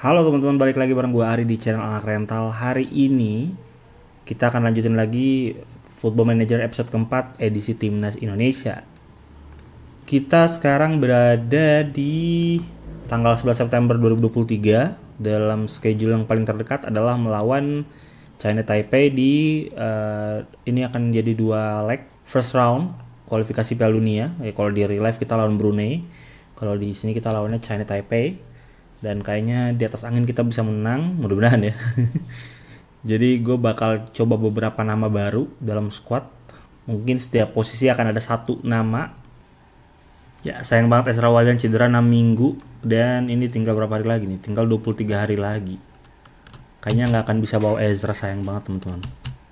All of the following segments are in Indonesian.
Halo teman-teman, balik lagi bareng gue Ari di channel Anak Rental. Hari ini kita akan lanjutin lagi Football Manager episode keempat edisi Timnas Indonesia. Kita sekarang berada di tanggal 11 September 2023. Dalam schedule yang paling terdekat adalah melawan China Taipei di ini akan jadi 2 leg. First round kualifikasi Piala Dunia. Kalau di real life kita lawan Brunei, kalau di sini kita lawannya China Taipei. Dan kayaknya di atas angin kita bisa menang, mudah-mudahan ya. Jadi gue bakal coba beberapa nama baru dalam squad. Mungkin setiap posisi akan ada satu nama. Ya sayang banget Ezra Walian cedera 6 minggu. Dan ini tinggal berapa hari lagi nih? Tinggal 23 hari lagi. Kayaknya nggak akan bisa bawa Ezra, sayang banget teman-teman.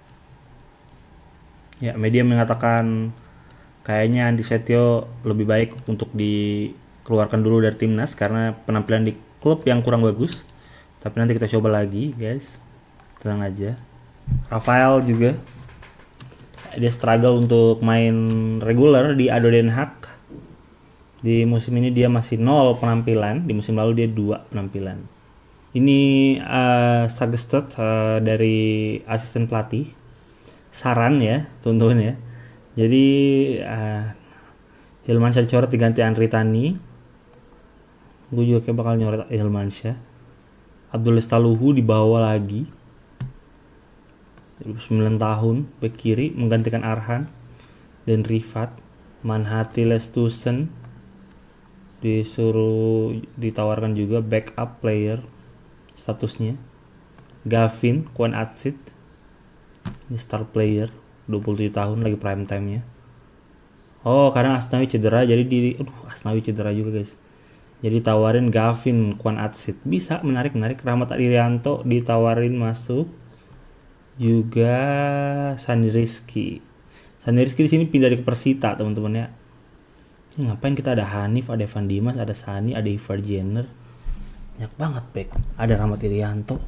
Ya, media mengatakan kayaknya Andi Setio lebih baik untuk dikeluarkan dulu dari timnas karena penampilan di klub yang kurang bagus. Tapi nanti kita coba lagi guys, tenang aja. Rafael juga dia struggle untuk main regular di ADO Den Haag. Di musim ini dia masih 0 penampilan, di musim lalu dia 2 penampilan. Ini suggested dari asisten pelatih, saran ya teman-teman ya. Jadi Hilmansyah dicoret diganti Andri Tani. Gue juga kayak bakal nyoret Hilmansyah. Abdul Lestaluhu dibawa lagi 9 tahun bek kiri menggantikan Arhan dan Rifat. Manhati Lestusen disuruh ditawarkan juga backup player statusnya. Gavin Kwan Atsit ini star player 27 tahun lagi prime time nya. Oh karena Asnawi cedera jadi Asnawi cedera juga guys. Jadi tawarin Gavin Kwan Atsit, bisa menarik. Rahmat Irianto ditawarin masuk, juga Sandi Rizky di sini pindah ke Persita teman-teman ya. Ngapain kita ada Hanif, ada Evan Dimas, ada Sani, ada Ivar Jenner, banyak banget back. Ada Rahmat Irianto.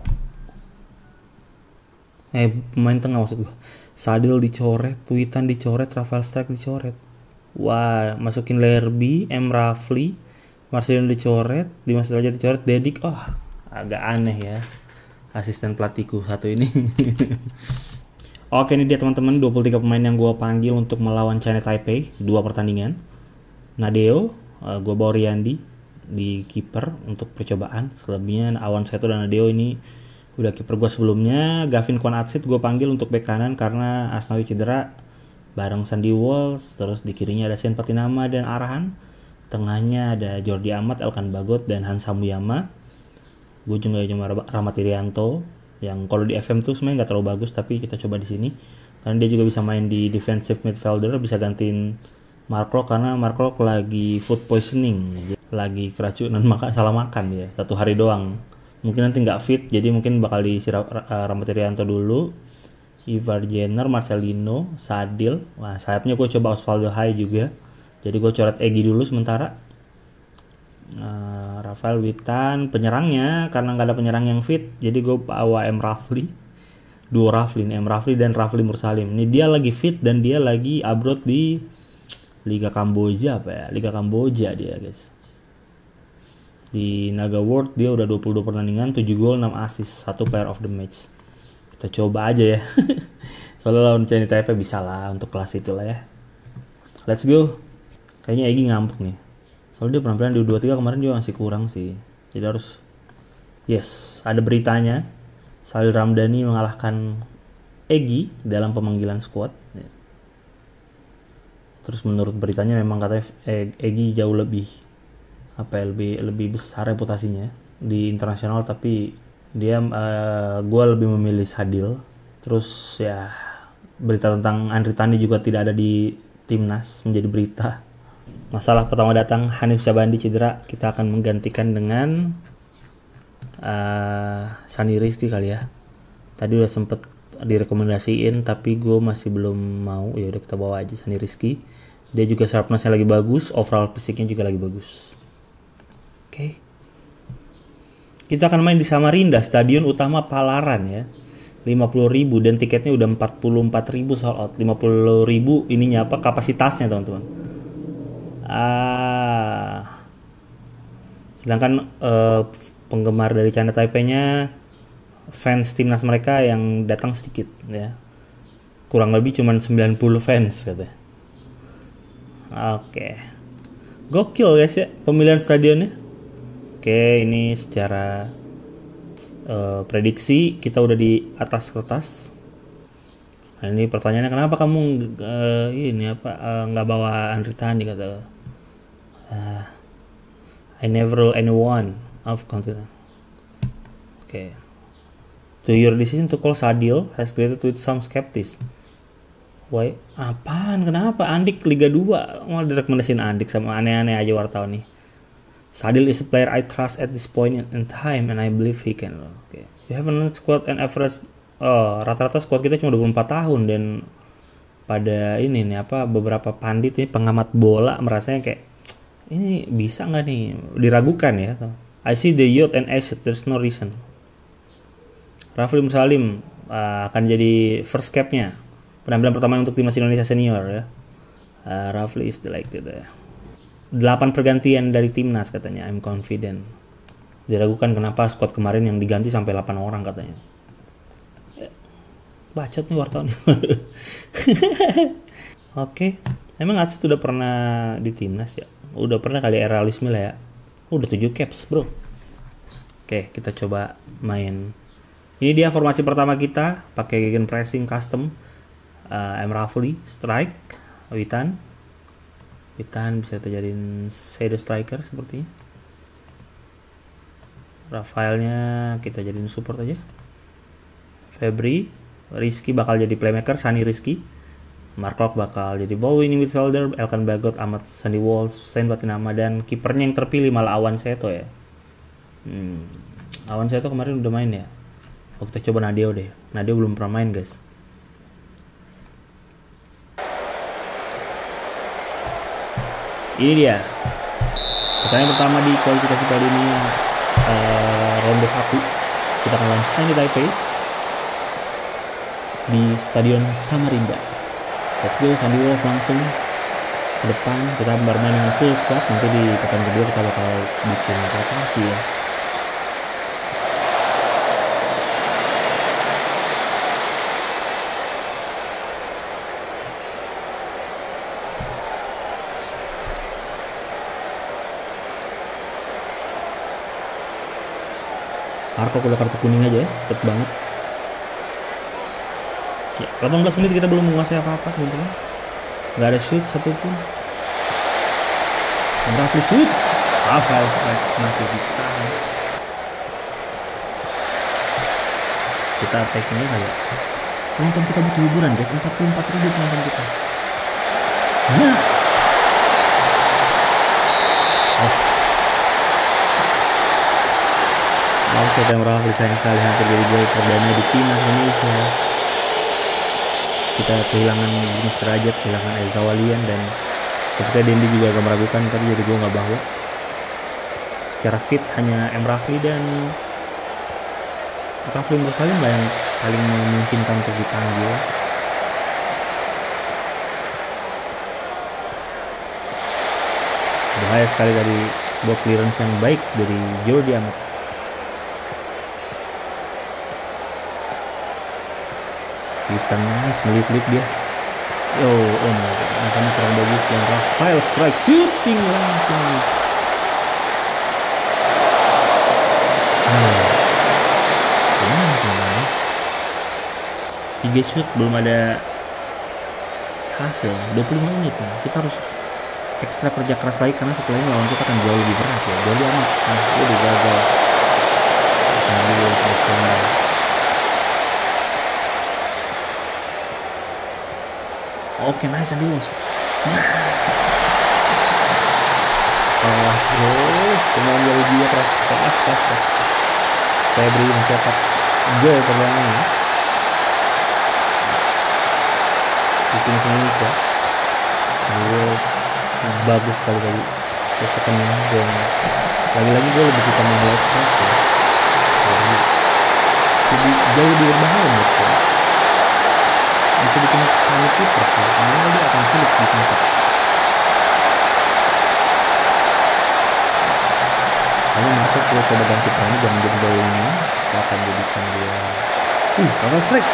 Pemain tengah maksud gue. Sadil dicoret, Tuitan dicoret, Rafael Strike dicoret. Wah, masukin Lerby, M. Rafli, Marcelino dicoret, Dimas Derajat dicoret, Dedik. Agak aneh ya asisten pelatihku satu ini. Oke, ini dia teman-teman 23 pemain yang gue panggil untuk melawan China Taipei 2 pertandingan. Nadeo, gue bawa Riyandi di kiper untuk percobaan. Selebihnya Awan Seto dan Nadeo ini udah kiper gue sebelumnya. Gavin Kwan Atsit gue panggil untuk bek kanan karena Asnawi cedera bareng Sandy Walsh. Terus di kirinya ada Sen Patinama dan Arhan. Tengahnya ada Jordi Amat, Elkan Bagot, dan Hansa Muyama. Gue juga cuma Rahmat Irianto yang kalau di FM tuh sebenarnya nggak terlalu bagus, tapi kita coba di sini karena dia juga bisa main di defensive midfielder, bisa gantiin Mark Locke karena Mark Locke lagi food poisoning, lagi keracunan salah makan dia 1 hari doang. Mungkin nanti nggak fit, jadi mungkin bakal diisi Rahmat Irianto dulu. Ivar Jenner, Marcelino, Sadil. Wah sayapnya gue coba Osvaldo Hai juga. Jadi gue coret Egy dulu sementara. Rafael Witan penyerangnya karena nggak ada penyerang yang fit, jadi gue bawa M. Rafli. Duo Rafli, M. Rafli dan Rafli Mursalim. Ini dia lagi fit dan dia lagi abroad di Liga Kamboja Liga Kamboja dia guys. Di Naga World dia udah 22 pertandingan, 7 gol, 6 assist, 1 player of the match. Kita coba aja ya. Soalnya lawan China Taipei bisa lah untuk kelas itulah ya. Let's go. Kayaknya Egy ngampuk nih. Soalnya dia penampilan di U23 kemarin juga masih kurang sih. Jadi harus ada beritanya. Salil Ramdhani mengalahkan Egy dalam pemanggilan squad. Terus menurut beritanya memang katanya Egy jauh lebih lebih besar reputasinya di internasional, tapi dia gue lebih memilih Sadil. Terus ya berita tentang Andri Tani juga tidak ada di timnas menjadi berita. Masalah pertama datang, Hanif Syabandi cedera, kita akan menggantikan dengan Sani Rizky kali ya. Tadi udah sempet direkomendasiin tapi gue masih belum mau. Ya udah kita bawa aja Sani Rizky. Dia juga sharpness-nya lagi bagus, overall fisiknya juga lagi bagus. Oke. Kita akan main di Samarinda, Stadion Utama Palaran ya. 50.000 dan tiketnya udah 44.000 sold out. 50.000 ininya apa kapasitasnya teman-teman. Sedangkan penggemar dari China Taipei-nya, fans timnas mereka yang datang sedikit ya. Kurang lebih cuma 90 fans katanya. Oke. Gokil guys ya pemilihan stadionnya. Oke, ini secara prediksi kita udah di atas kertas. Nah, ini pertanyaannya kenapa kamu nggak bawa Andre Tani kata. I never rule anyone of continent. Okay. So your decision to call Sadil has created with some skeptics. Why? Apaan? Kenapa? Andik Liga 2 mau direkomendasiin Andik sama aneh-aneh aja wartawan nih. Sadil is a player I trust at this point in time and I believe he can. Okay. You have a squad and average. Rata-rata squad kita cuma 24 tahun dan pada ini nih beberapa pandit nih pengamat bola merasanya kayak ini bisa nggak nih diragukan ya. I see the youth and asset, there's no reason. Rafli Musalim akan jadi first capnya penampilan pertama untuk timnas Indonesia senior ya. Rafli is delighted ya. 8 pergantian dari timnas katanya, I'm confident. Diragukan kenapa squad kemarin yang diganti sampai 8 orang katanya. Bacot nih wartawan. Oke. Emang Atset udah pernah di timnas ya? Udah pernah kali era Luis Milla ya? Udah 7 caps bro. Oke, kita coba main. Ini dia formasi pertama kita. Pakai gegen pressing custom. M. Rafli, strike. Witan bisa kita jadiin shadow striker sepertinya. Rafaelnya kita jadiin support aja. Febri, Rizky bakal jadi playmaker, Sani Rizky. Mark Locke bakal jadi ball winning midfielder, Elkan Bagot, Ahmad Sandy Walsh, Sain Batinama, dan kipernya yang terpilih malah Awan Seto ya. Awan Seto kemarin udah main ya. Kita coba Nadeo deh. Nadeo belum pernah main guys. Ini dia pertandingan pertama di kualifikasi kali ini, ronde 1. Kita akan lawan China Taipei di Stadion Samarinda. Let's go, Sandy Wolf langsung ke depan. Kita bermain dengan full squad. Nanti di pertandingan kedua kita bakal bikin rotasi ya. Marco udah kartu kuning aja ya, cepet banget. Ya, 18 menit kita belum menguasai apa-apa teman-teman. Gak ada shoot satupun. Rafli shoot. Rafael strike masih ditahan. Kita attack-nya kali ya. Penonton kita butuh hiburan guys, 44.000 penonton kita. Nah. Offset yang Rafli sayang sekali hampir jadi gol perdana di timnas Indonesia. Kita kehilangan Dimas Derajat, kehilangan Ezra Walian, dan sepertinya Dendi juga agak meragukan tadi jadi gue nggak bahwa secara fit hanya M. Rafli dan Rafli Mursalim lah yang paling memungkinkan untuk dipanggil. Bahaya sekali dari sebuah clearance yang baik dari Jordi Amat. Witan nice, melip-lip dia. Oh my god, makanya kurang bagus. Dan Rafael strike, shooting langsung. Gimana? 3 shoot belum ada hasil. 25 menit nih. Kita harus ekstra kerja keras lagi karena setelah ini lawan kita akan jauh lebih berat ya. Jadi amat. Dia udah gagal. Oke, nice Sandy Walsh. Kelas bro, pemain dari dia keras. Febri mencetak gol pertama di tim Indonesia. Walsh bagus sekali tadi cecakan gol. Lagi-lagi gue lebih suka main lewat cross ya. Jadi jauh lebih berbahaya menurut gue. Bisa bikin panik kiper tuh, karena dia akan sulit ditangkap. Kali Ini Marco gue coba ganti perannya, jangan jadi bowlingnya. Kita akan jadikan dia bakal strike.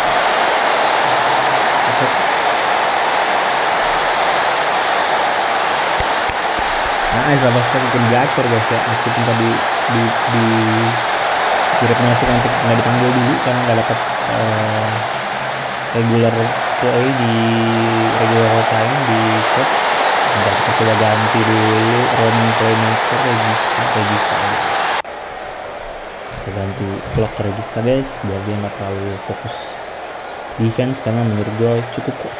Nah, double strike mungkin gacor guys ya, meskipun tadi direkomendasikan untuk nggak dipanggil dulu karena nggak dapat regular play di regular time di top. Bentar, kita coba ganti dulu roaming playmaker Regista kita ganti clock ke Regista guys, biar dia nggak terlalu fokus defense, karena menurut gue cukup kok,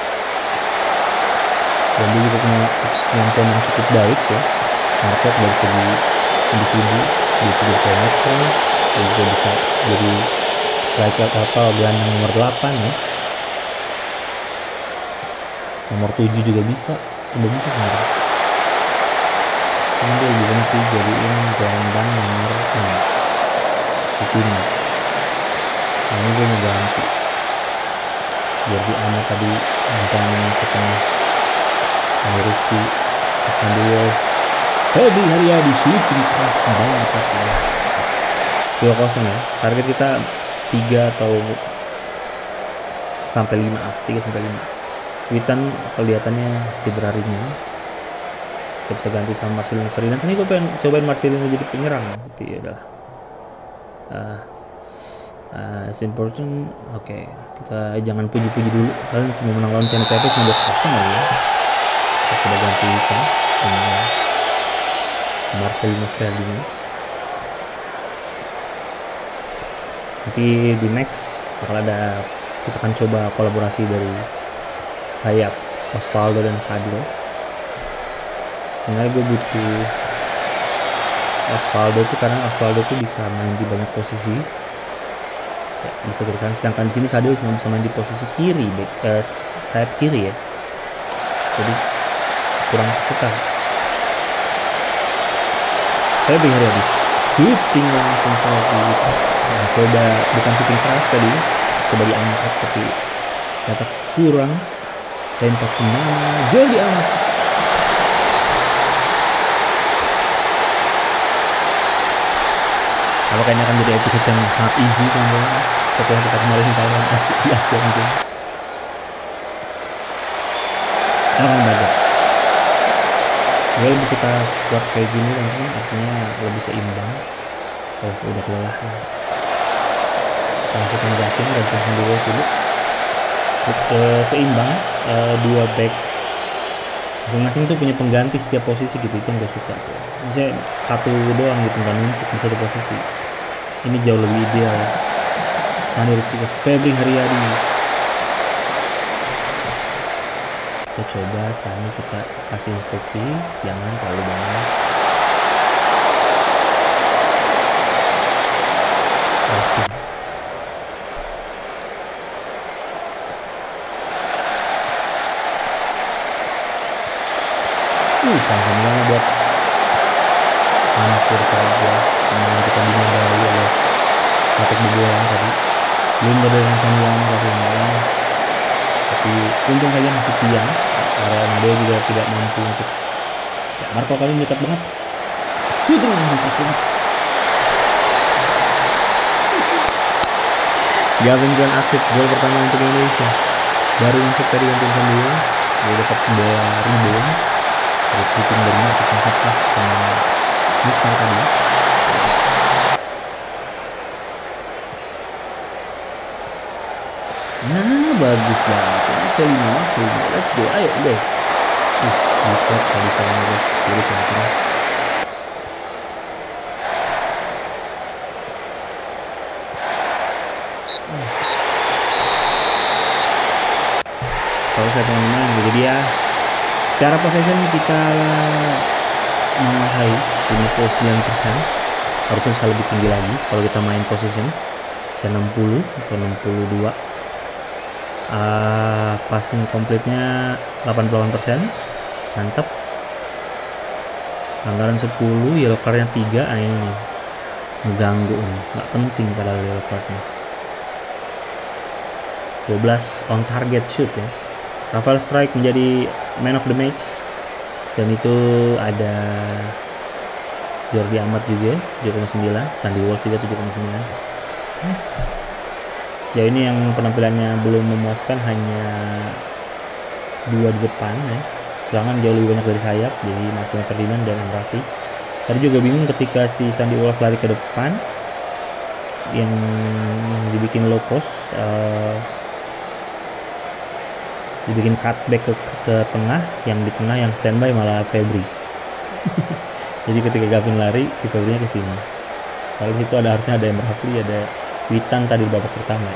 dan dia juga punya kemampuan yang cukup baik ya. Marco dari segi individu, dia segi playmaker, dia juga bisa jadi striker atau gelandang nomor 8 ya, nomor 7 juga bisa, sudah bisa sebenarnya. Karena dia lebih banyak dijadiin gelandang nomor 6 di timnas. Nah, ini gue mau ganti biar di Ama tadi nantang ke tengah sama Rizky Kesandios. Feby Haryadi shooting keras banget ya. 2-0 ya. Target kita 3 atau sampai 5 3 sampai 5. Witan kelihatannya cedera ringan. Kita bisa ganti sama Marcelino Ferdinand. Tadi gue pengen cobain Marcelino jadi penyerang, tapi ya udahlah. It's important. Oke, kita jangan puji-puji dulu. Kalian cuma menang lawan China Taipei cuma 2-0 aja ya. Kita coba ganti Witan dengan Marcelino Ferdinand. Nanti di next bakal ada, kita akan coba kolaborasi dari sayap Osvaldo dan Sadil. Sebenarnya gue butuh Osvaldo itu karena Osvaldo itu bisa main di banyak posisi ya, bisa berikan, sedangkan di sini Sadil cuma bisa main di posisi kiri, sayap kiri ya, jadi kurang suka. Saya bingung tadi shooting langsung sama gitu. Nah, coba bukan shooting keras tadi, coba diangkat tapi ternyata kurang. Saya pakai nama Jordi Amat. Kalau kayaknya akan jadi episode yang sangat easy teman-teman setelah kita kemarin kalah di Asia mungkin. Akan bagus. Gue lebih suka squad kayak gini teman-teman, artinya lebih seimbang. Oh, udah kelelahan. Kita langsung ngelasin dan langsung dulu dulu. Seimbang, 2 back masing-masing tuh punya pengganti setiap posisi gitu, itu yang gue suka tuh. Misalnya satu doang gitu nggak numpuk di satu posisi, ini jauh lebih ideal. Sandi Rizky ke Feby Haryadi, kita coba Sandi, kita kasih instruksi jangan terlalu banyak crossing. Tanzania buat hampir saja kemudian kita dimodali oleh satu kebobolan tadi, belum ada yang Sandian tapi untung saja masih tiang karena Nadeo juga tidak mampu untuk ya. Marco kali ini dekat banget, shooting langsung pas banget. Gavin Juan Aksit, gol pertama untuk Indonesia, baru masuk tadi untuk Sandian, dia dapat bola rebound. Ada shooting dari Marco Satpas dengan Mister tadi. Nah, bagus banget. Selima, let's go, ayo go. Deflect tadi saya guys, jadi keras. Kalau saya teman-teman, jadi ya. Secara possession kita menguasai 59%, harusnya bisa lebih tinggi lagi kalau kita main possession, bisa 60 atau 62. Passing komplitnya 88%, mantap. Pelanggaran 10, yellow cardnya 3, ini nih mengganggu nih, nggak penting padahal yellow cardnya. 12 on target shoot ya. Rafael Strike menjadi man of the match. Selain itu ada Jordi Amat juga 7,9, Sandy Walsh juga 7,9. Nice. Sejauh ini yang penampilannya belum memuaskan hanya 2 di depan ya. Serangan jauh lebih banyak dari sayap, jadi Marcelo Ferdinand dan Raffi. Tadi juga bingung ketika si Sandy Walsh lari ke depan yang dibikin low cost, dibikin cutback ke tengah, yang di tengah yang standby malah Febri. Jadi ketika Gavin lari, si Febri-nya ke sini. Kalau situ harusnya ada Emre Hafli, ada Witan tadi babak pertama.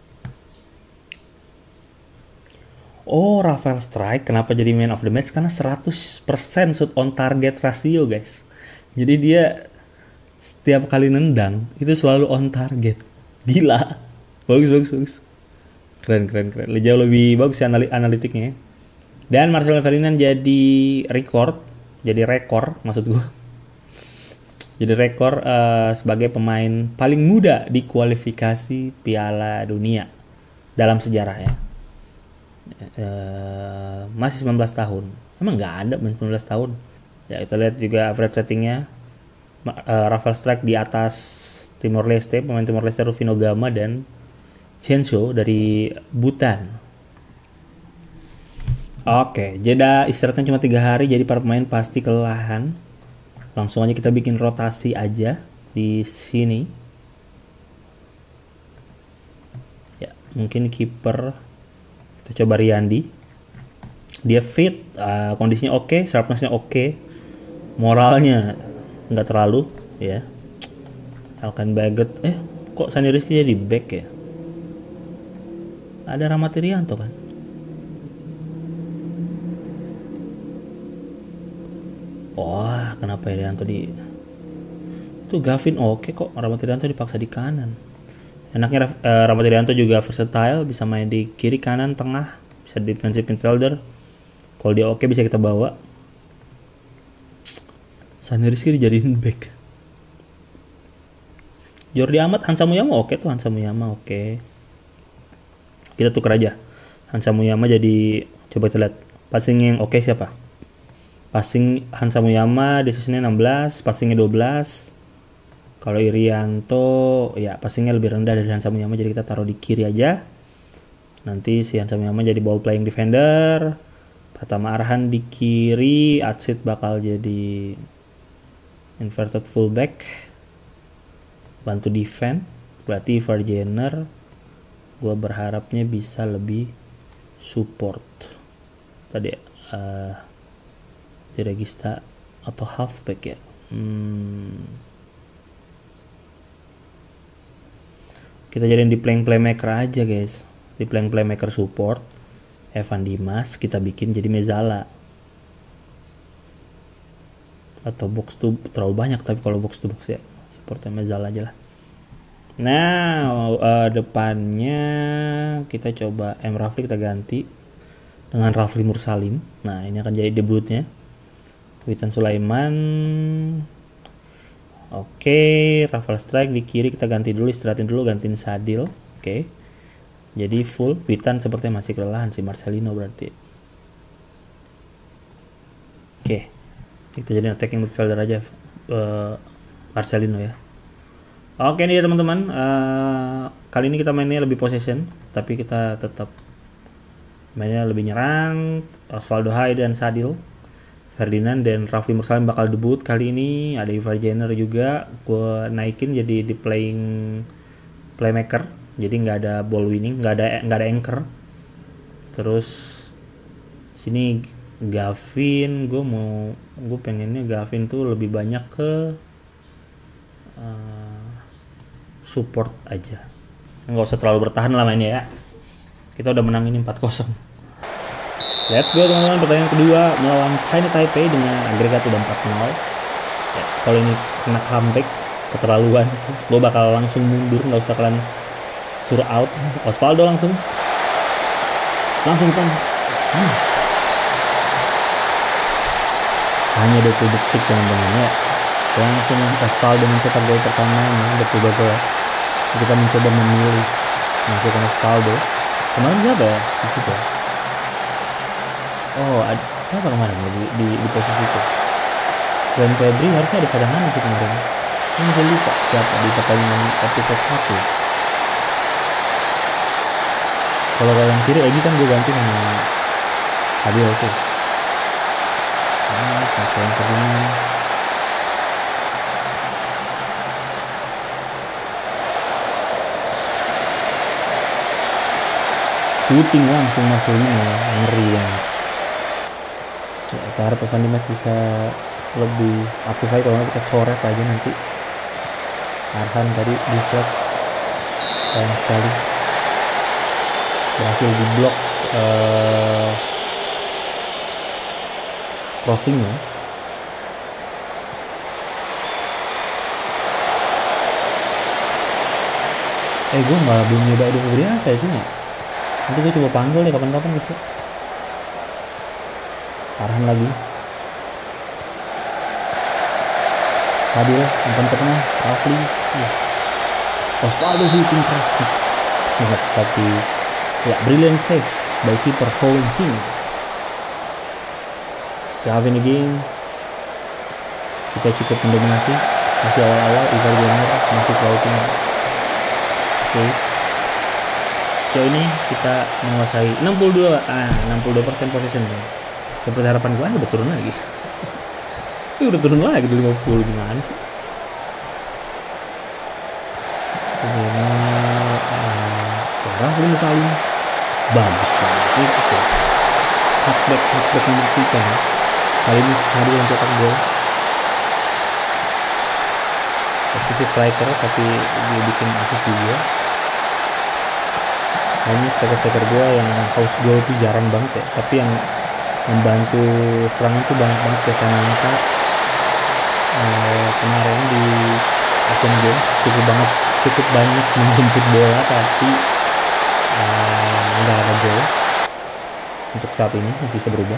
Oh, Rafael Strike kenapa jadi man of the match? Karena 100% shoot on target ratio, guys. Jadi dia setiap kali nendang itu selalu on target. Gila. Bagus. Keren. Jauh lebih bagus sih analitiknya. Dan Marcelo Ferdinand jadi rekor maksud gue. Jadi rekor sebagai pemain paling muda di kualifikasi Piala Dunia dalam sejarah ya. Masih 19 tahun. Emang nggak ada 19 tahun. Ya kita lihat juga average ratingnya. Rafael Strike di atas Timor Leste, pemain Timor Leste Rufino Gama dan Chencho dari Bhutan. Oke, jeda istirahatnya cuma 3 hari, jadi para pemain pasti kelelahan. Langsung aja kita bikin rotasi aja di sini. Ya, mungkin kiper kita coba Riyandi. Dia fit, kondisinya oke, sharpness-nya oke, moralnya nggak terlalu, ya. Alkan Baget, kok Sani Rizky jadi back ya? Ada Rahmat Irianto kan? Wah, kenapa Irianto di... Tuh Gavin oke kok, Rahmat Irianto dipaksa di kanan. Enaknya Rahmat Irianto juga versatile, bisa main di kiri, kanan, tengah, bisa defensive midfielder. Kalau dia oke bisa kita bawa. Sani Rizky dijadiin back. Jordi Amat, Hansa Muyama oke tuh, Hansa Muyama oke. Kita tuker aja. Hansa Muyama jadi, coba kita lihat passing yang oke siapa? Passing Hansa Muyama decisinya 16, passingnya 12. Kalau Irianto ya passingnya lebih rendah dari Hansa Muyama, jadi kita taruh di kiri aja. Nanti si Hansa Muyama jadi ball playing defender. Pratama Arhan di kiri, Atsit bakal jadi inverted fullback. Bantu defend. Berarti Varjener gue berharapnya bisa lebih support. Tadi di regista atau halfback ya. Kita jadiin di playmaker aja guys. Di playmaker support Evan Dimas kita bikin jadi Mezzala. Atau box to terlalu banyak, tapi kalau box to box ya supportnya Mezzala aja lah. Nah, depannya kita coba Rafli kita ganti dengan Rafli Mursalim. Nah, ini akan jadi debutnya. Witan Sulaiman. Oke, Rafael Strike di kiri kita ganti dulu, istirahatin dulu, gantiin Sadil. Oke. Jadi full, Witan sepertinya masih kelelahan si Marcelino berarti. Oke. Kita jadi attacking midfielder aja Marcelino ya. Oke nih teman-teman, kali ini kita mainnya lebih possession, tapi kita tetap mainnya lebih nyerang. Osvaldo Hai dan Sadil, Ferdinand dan Rafli Mursalim bakal debut kali ini. Ada Ivar Jenner juga, gue naikin jadi di playmaker, jadi nggak ada ball winning, nggak ada anchor. Terus sini Gavin, gue pengennya Gavin tuh lebih banyak ke support aja, nggak usah terlalu bertahan lah mainnya ya. Kita udah menang ini 4-0. Let's go teman-teman, pertandingan kedua melawan China Taipei dengan agregat udah 4-0 ya. Kalau ini kena comeback keterlaluan, gue bakal langsung mundur, nggak usah kalian suruh out. Osvaldo langsung depan. Hanya 20 detik teman-teman ya, langsung Osvaldo mencetak gol pertamanya. Betul-betul kita mencoba memilih masukkan Osvaldo. Kemarin siapa ya di situ? Oh, siapa kemarin ya di posisi itu? Selain Febri harusnya ada cadangan sih kemarin. Cuma gue lupa siapa di pertandingan episode 1. Kalau yang kiri Egi kan gue ganti sama Fadil tuh. Nah, Selain Ferdinand. Shooting langsung Marcelino, ngeri banget. Ya, kita harap Evan Dimas bisa lebih aktif lagi, kalau kita coret aja nanti. Arhan tadi deflect, sayang sekali. Berhasil di blok crossingnya. Gue malah belum nyoba Edo Febriansyah ya sini. Nanti gue coba panggil deh kapan-kapan bisa. Arhan lagi. Fadil umpan ke tengah, Rafli. Osvaldo shooting keras sih. Tapi ya, brilliant save by keeper Ho Wen Ching. Gavin again. Kita cukup mendominasi. Masih awal-awal, Ivar Jenner masih terlalu tinggi. Oke. Sejauh ini kita menguasai 62% possession. Seperti harapan gue, udah turun lagi. Udah turun lagi di 50, gimana sih? Rafli Musalim bagus banget itu tuh. Cutback mematikan. Kali ini Sadil yang cetak gol. Posisi striker tapi dia bikin assist juga. Ini striker gue yang house goal tuh jarang banget ya, tapi yang membantu serangan tuh banyak banget. Kayak Sananta kemarin di Asian Games cukup banyak menjemput bola, tapi nggak ada gol. Untuk saat ini masih bisa berubah.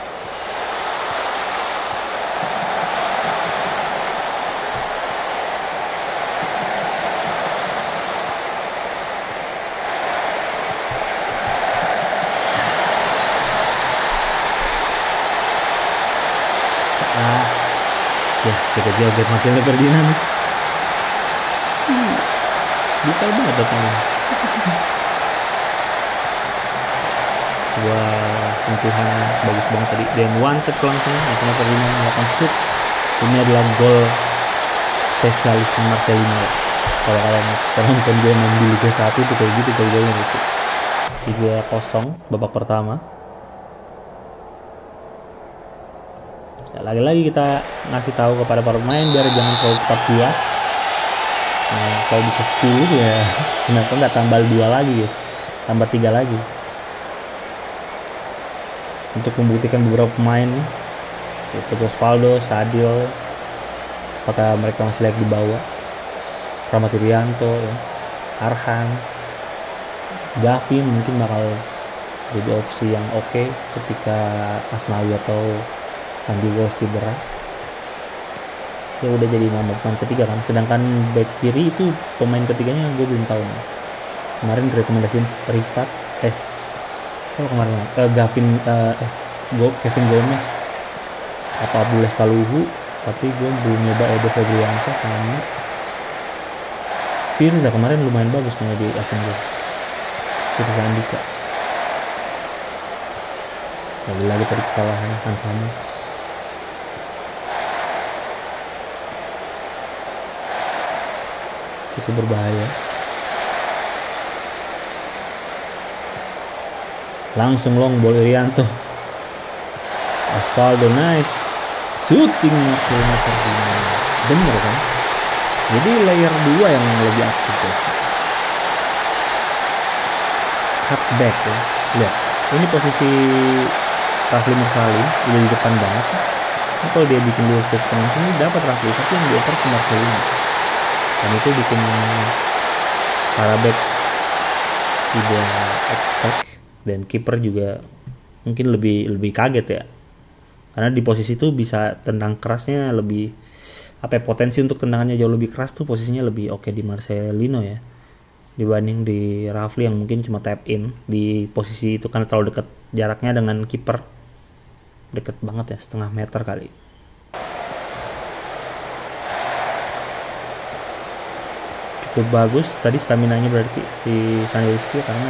Ya, kita joget Marcelo Ferdinand. Detail banget datangnya. Sebuah sentuhan bagus banget tadi. Dan one touch langsung Marcelo Ferdinand melakukan shoot. Ini adalah gol spesialis Marcelino. Kalau kalian nonton dia main di Liga 1 itu kayak gitu golnya sih. 3-0 babak pertama. Ya, lagi-lagi kita ngasih tahu kepada para pemain biar jangan terlalu tetap puas. Nah, kalau bisa 10 ya kenapa nggak tambah 2 lagi guys, tambah 3 lagi untuk membuktikan beberapa pemain nih, seperti Osvaldo, Sadil, apakah mereka masih layak dibawa. Rahmat Irianto, ya. Arhan, Gavin mungkin bakal jadi opsi yang oke ketika Asnawi atau Sandy Walsh cedera. Ya udah jadi pemain ketiga kan. Sedangkan back kiri itu pemain ketiganya gue belum tahu nih. Kemarin direkomendasiin Rifat kalau kemarin Kevin Gomez atau Abdullah Staluhu, tapi gue belum nyoba Edo Febriansyah sama Firza. Kemarin lumayan bagus nih di Asian Games. Firza Andika. Lagi tadi kesalahan kan sama. Cukup berbahaya. Langsung long ball Irianto. Osvaldo nice. Shooting Marcelino Ferdinand. Bener kan? Jadi layer 2 yang lebih aktif guys. Cutback ya. Lihat. Ini posisi Rafli Musalim udah di depan banget. Ini kalau dia bikin lurus ke tengah sini dapat Rafli, tapi yang dioper ke Marcelino. Dan itu bikin para back tidak expect, dan kiper juga mungkin lebih kaget ya, karena di posisi itu bisa tendang kerasnya lebih potensi untuk tendangannya jauh lebih keras tuh posisinya lebih oke di Marcelino ya, dibanding di Rafli yang mungkin cuma tap in di posisi itu karena terlalu dekat jaraknya dengan kiper, deket banget ya, setengah meter kali. cukup bagus tadi staminanya berarti si Sandy Rizky karena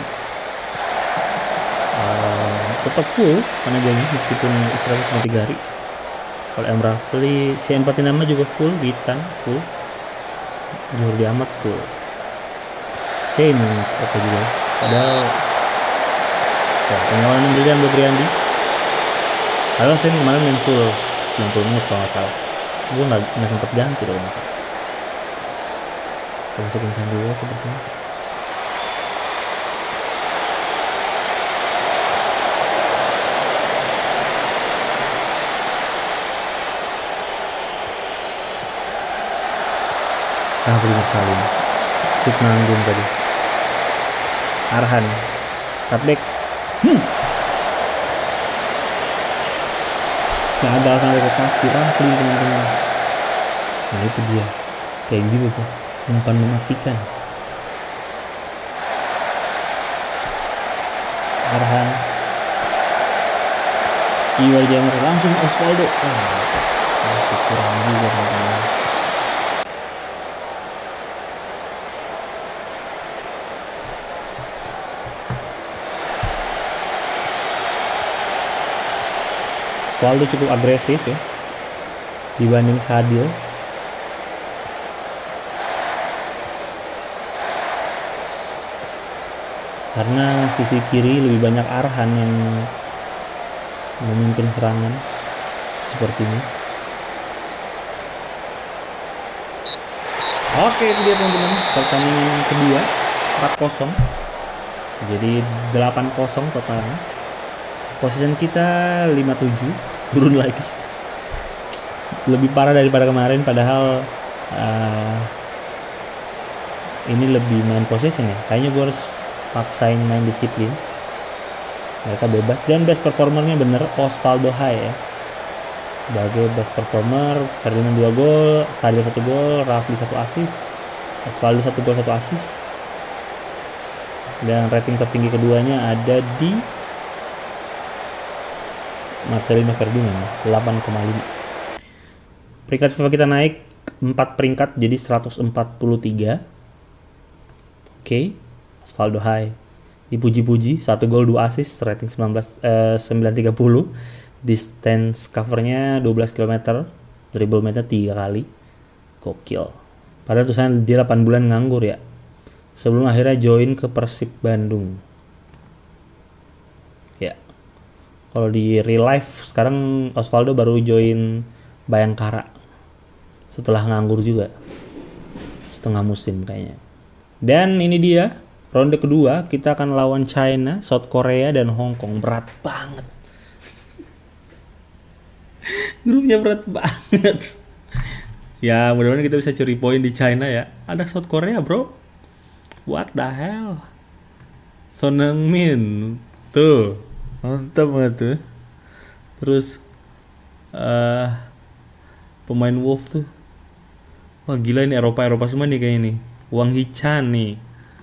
tetap full karena dia meskipun istirahat cuma 3 hari. Kalau M. Rafli, si N46 juga full, Witan full, Jordi Amat full, Shane oke juga. Padahal pengeluaran brilian buat Riyandi. Padahal Shane kemarin main full 90 menit kalau nggak salah. Gue nggak sempat ganti kalau nggak salah. Kita masukin Sandiwal sepertinya. Rafli Mursalim shoot nanggung tadi. Arhan cutback gagal sampai ke kaki Rafli teman-teman. Nah itu dia kayak gitu tuh umpan mematikan. Arhan Iwar Jammer langsung Osvaldo masih kurang juga teman-teman. Osvaldo cukup agresif ya dibanding Sadil. Karena sisi kiri lebih banyak Arhan yang memimpin serangan sepertinya. Oke itu dia teman-teman pertandingan kedua 4-0 jadi 8-0 totalnya. Posisi kita 57 turun lagi lebih parah daripada kemarin padahal ini lebih main possession ya. Kayaknya gue harus paksain main disiplin. Mereka bebas dan best performernya bener Osvaldo Hai ya sebagai best performer. Ferdinand 2 gol, Sadil 1 gol, Rafli 1 assist, Osvaldo 1 gol 1 assist. Dan rating tertinggi keduanya ada di Marcelino Ferdinand 8,5. Peringkat FIFA kita naik 4 peringkat jadi 143. Oke, Osvaldo Hai dipuji-puji 1 gol 2 assist, rating 930. Distance covernya 12 km, dribble meter 3 kali. Gokil. Padahal tulisannya dia 8 bulan nganggur ya. Sebelum akhirnya join ke Persib Bandung. Ya. Kalau di real life sekarang Osvaldo baru join Bayangkara setelah nganggur juga setengah musim kayaknya. Dan ini dia ronde kedua kita akan lawan China, South Korea dan Hong Kong. Berat banget. Grupnya berat banget. Ya mudah-mudahan kita bisa curi poin di China ya. Ada South Korea bro. What the hell. Son Heung-min tuh mantap banget tuh. Terus pemain Wolf tuh wah gila ini Eropa semua nih kayak ini. Wang Hee-chan nih.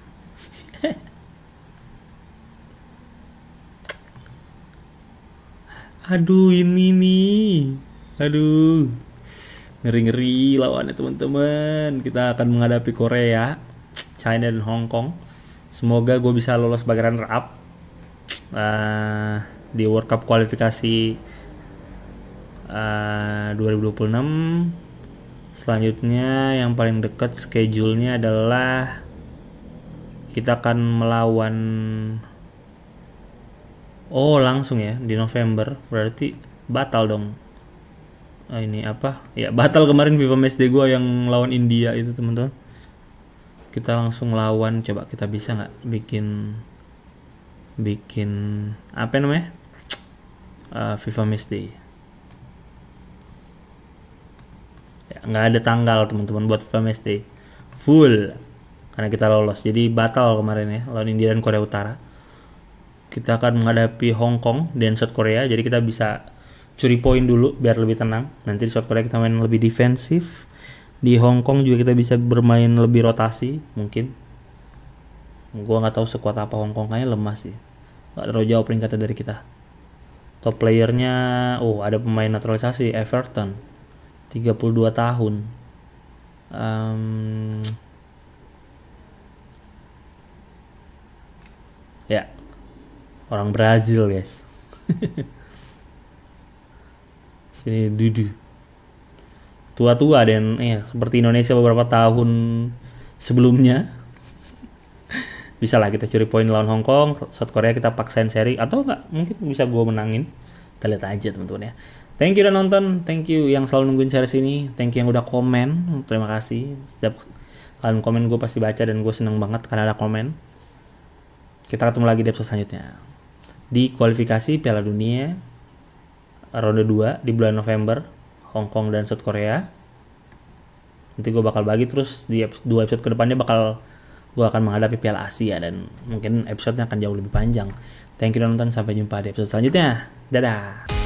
Aduh ini nih. Aduh. Ngeri-ngeri lawannya teman-teman. Kita akan menghadapi Korea, China dan Hong Kong. Semoga gue bisa lolos sebagai runner up di World Cup kualifikasi 2026. Selanjutnya yang paling dekat schedule-nya adalah kita akan melawan langsung ya di November. Berarti batal dong. Ini apa? Ya batal kemarin FIFA Matchday gue yang lawan India itu teman-teman. Kita langsung lawan, coba kita bisa nggak bikin apa namanya FIFA Matchday ya, nggak ada tanggal teman-teman buat FIFA Matchday full karena kita lolos jadi batal kemarin ya lawan India dan Korea Utara. Kita akan menghadapi Hong Kong dan South Korea jadi kita bisa curi poin dulu biar lebih tenang. Nanti di South Korea kita main lebih defensif. Di Hong Kong juga kita bisa bermain lebih rotasi mungkin. Gua nggak tahu sekuat apa Hong Kong, kayaknya lemah sih. Nggak terlalu jauh peringkatnya dari kita. Top playernya, ada pemain naturalisasi Everton, 32 tahun. Orang Brazil, guys. Sini Dudu. Tua-tua dan seperti Indonesia beberapa tahun sebelumnya. Bisa lah kita curi poin lawan Hong Kong, South Korea kita paksain seri, atau enggak, mungkin bisa gue menangin. Kita lihat aja teman-teman ya. Thank you udah nonton, thank you yang selalu nungguin series ini, thank you yang udah komen, terima kasih. Setiap kalian komen gue pasti baca dan gue seneng banget karena ada komen. Kita ketemu lagi di episode selanjutnya. Di kualifikasi Piala Dunia ronde 2 di bulan November, Hong Kong dan South Korea. Nanti gue bakal bagi terus di 2 episode kedepannya gue akan menghadapi Piala Asia dan mungkin episodenya akan jauh lebih panjang. Thank you udah nonton, sampai jumpa di episode selanjutnya. Dadah.